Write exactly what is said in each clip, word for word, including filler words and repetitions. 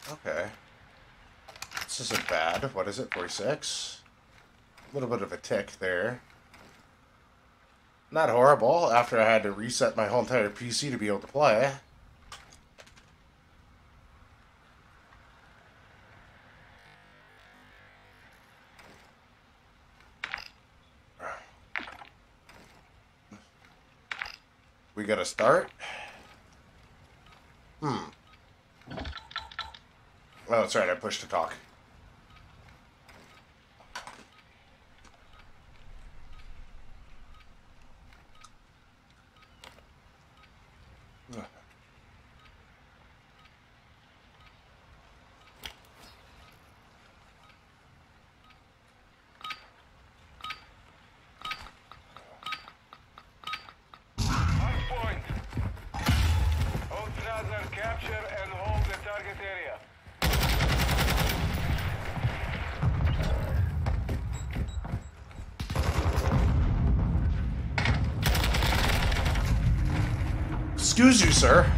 Okay. This isn't bad. What is it? forty-six? A little bit of a tick there. Not horrible after I had to reset my whole entire P C to be able to play. We gotta start? Hmm. Oh, that's right, I pushed to talk. Excuse you, sir.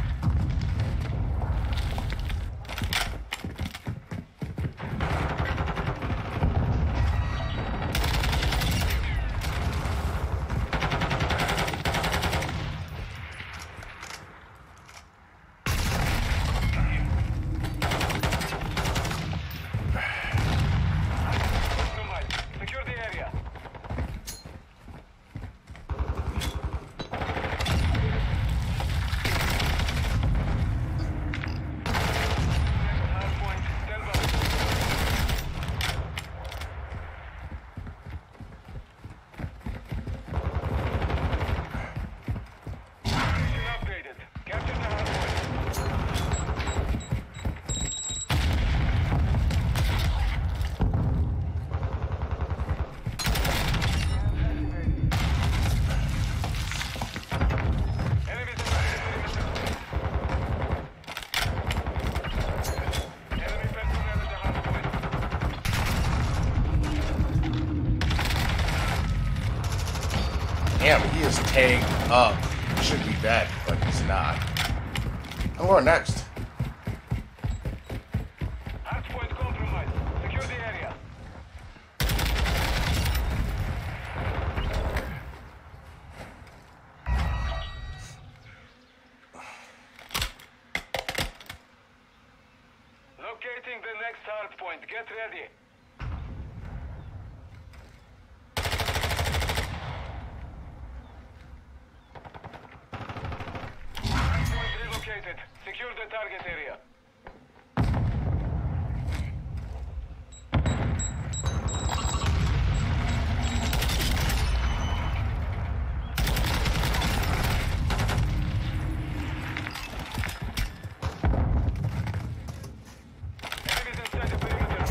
Damn, he is tagged up. He should be dead, but he's not. I'm going next. Hardpoint compromised. Secure the area. Locating the next hardpoint. Get ready. Secure the target area. Enemies inside the perimeter.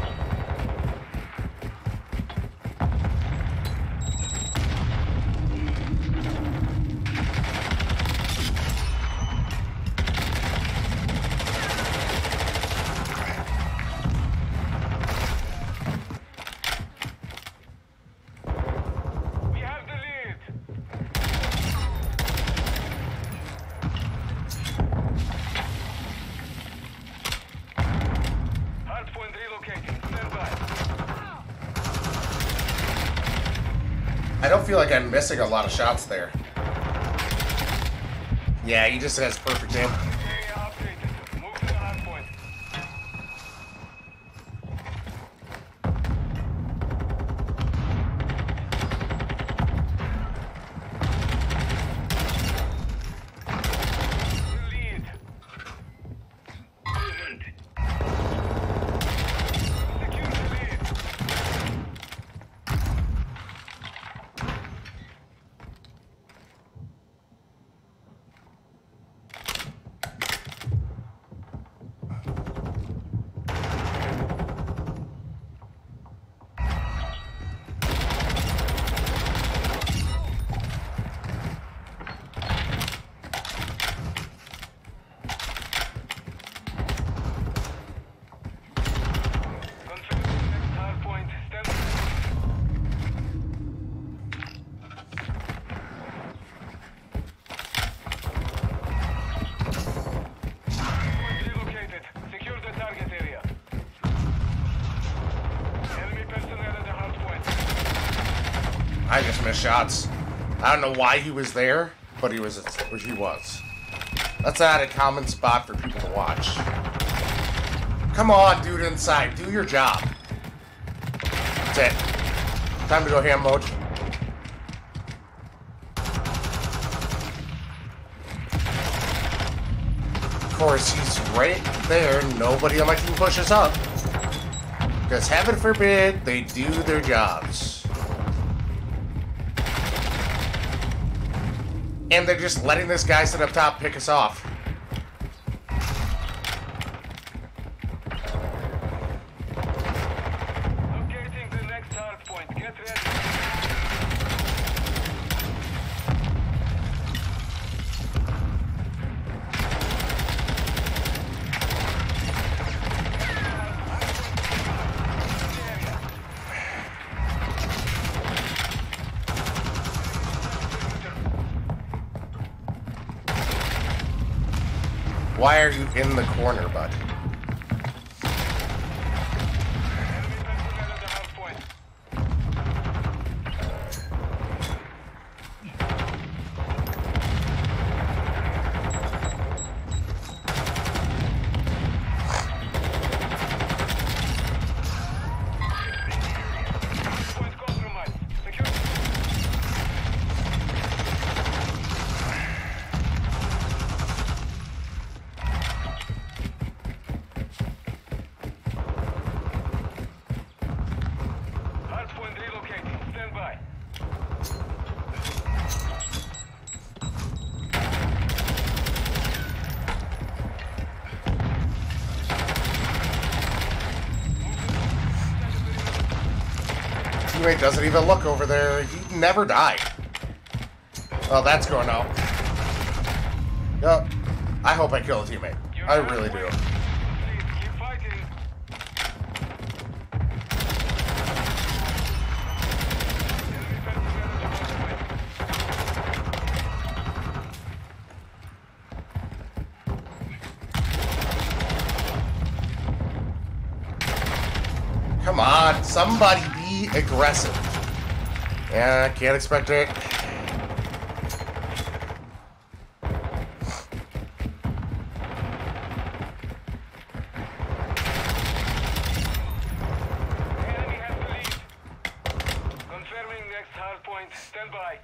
I don't feel like I'm missing a lot of shots there. Yeah, he just has perfect aim. miss shots. I don't know why he was there, but he was. He was. That's not a common spot for people to watch. Come on, dude inside. Do your job. That's it. Time to go ham mode. Of course, he's right there. Nobody on my team pushes up. Because heaven forbid they do their jobs. And they're just letting this guy sit up top pick us off. Locating the next hard point. Get ready. Why are you in the corner, bud? Enemy personnel at the hard point. Point compromised. Secure. Hardpoint relocating. Stand by. Teammate doesn't even look over there. He never died. Well, that's going out. Yep. I hope I kill a teammate. I really do. Please keep fighting. Enemy personnel at the hard point. Come on, somebody be aggressive. Yeah, can't expect it. Enemy has the lead. Confirming next hard point. Stand by.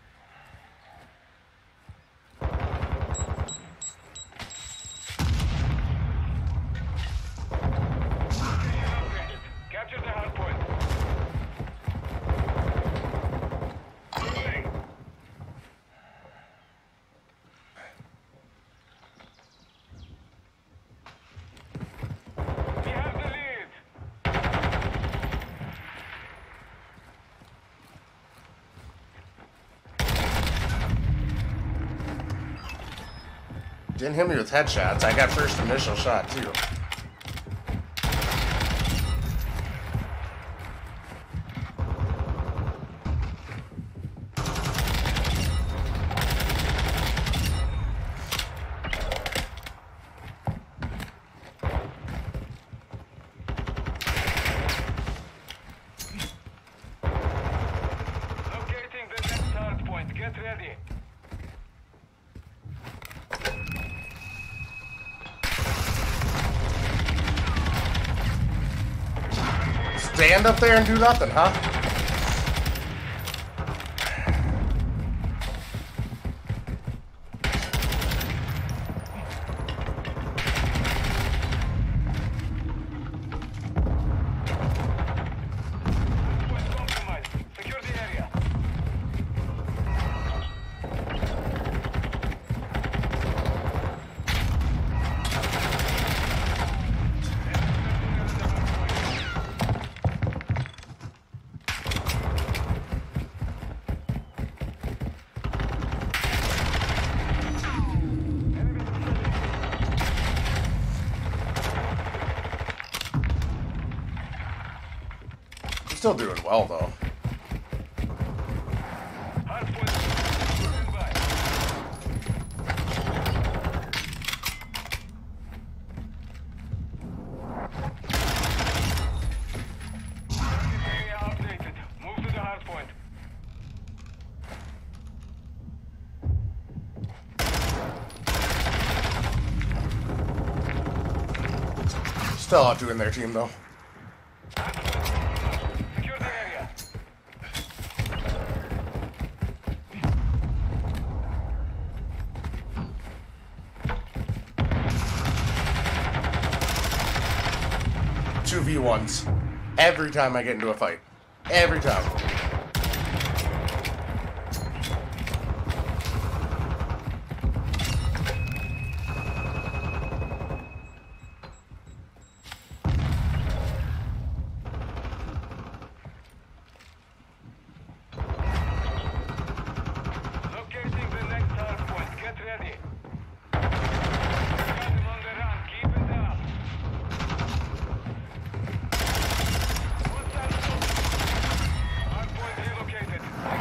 Capture the hard point. Moving. We have the lead. Didn't hit me with headshots. I got first initial shot, too. Locating the next hard point. Get ready. Stand up there and do nothing, huh? Point compromised. Secure the area. Still doing well, though. Hard point. Stand by. Area updated. Move to the hard point. Still out doing their team though. Secure the area. Two v ones. Every time I get into a fight. Every time. Locating the next hard point. Get ready. Got them on the run. Keep it up. What's that? Hard point relocated.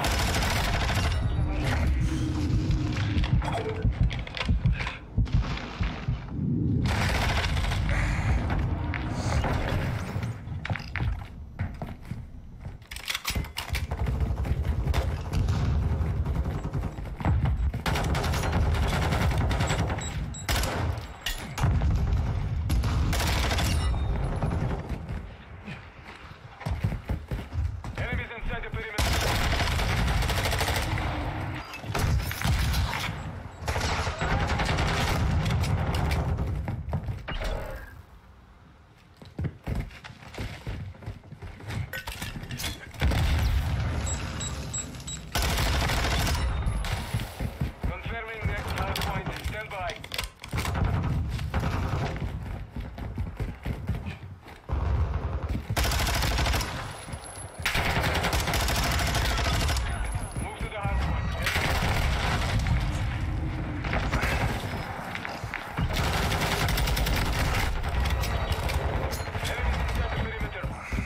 Enemies inside the perimeter. Confirming next hard point. Stand by. Move to the hard point. Enemies inside the perimeter.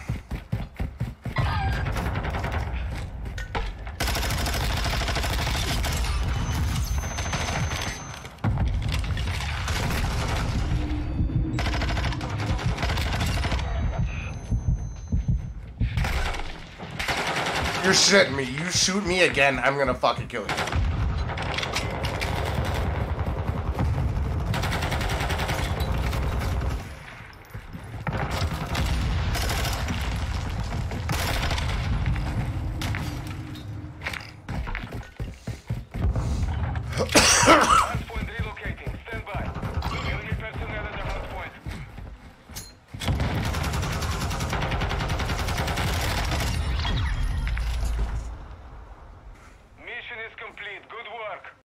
You're shitting me. You shoot me again, I'm gonna fucking kill you.